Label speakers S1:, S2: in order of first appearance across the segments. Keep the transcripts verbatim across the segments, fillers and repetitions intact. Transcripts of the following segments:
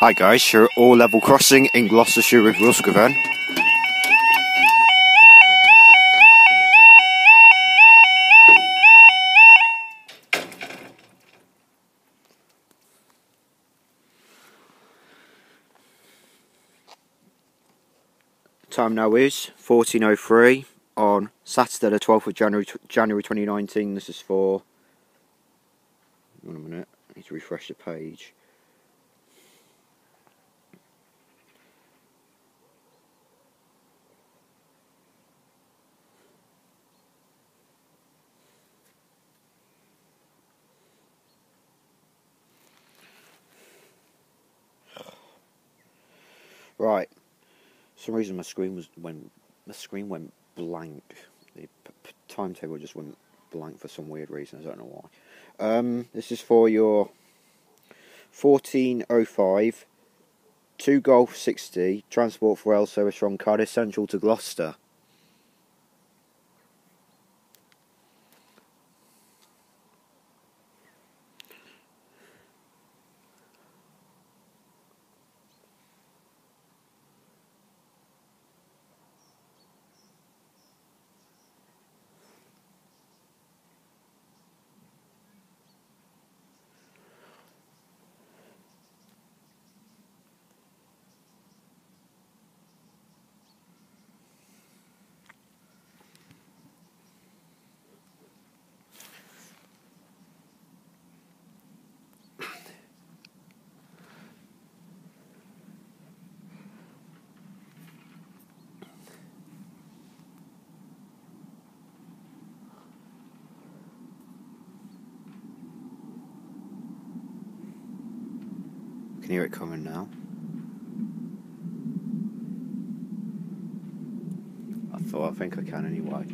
S1: Hi guys, you're at All Level Crossing in Gloucestershire with Roscoe. Time now is fourteen oh three on Saturday the twelfth of January, January twenty nineteen. This is for... One minute, I need to refresh the page. Right. For some reason my screen was when the screen went blank. The timetable just went blank for some weird reason. I don't know why. Um, this is for your fourteen oh five two Golf sixty transport for rail service from Cardiff Central to Gloucester. Can hear it coming now. I thought, I think I can anyway.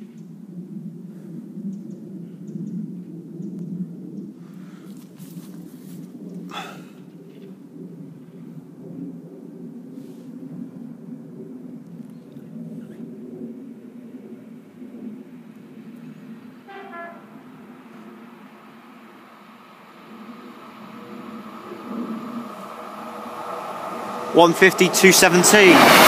S1: one fifty, two seventeen.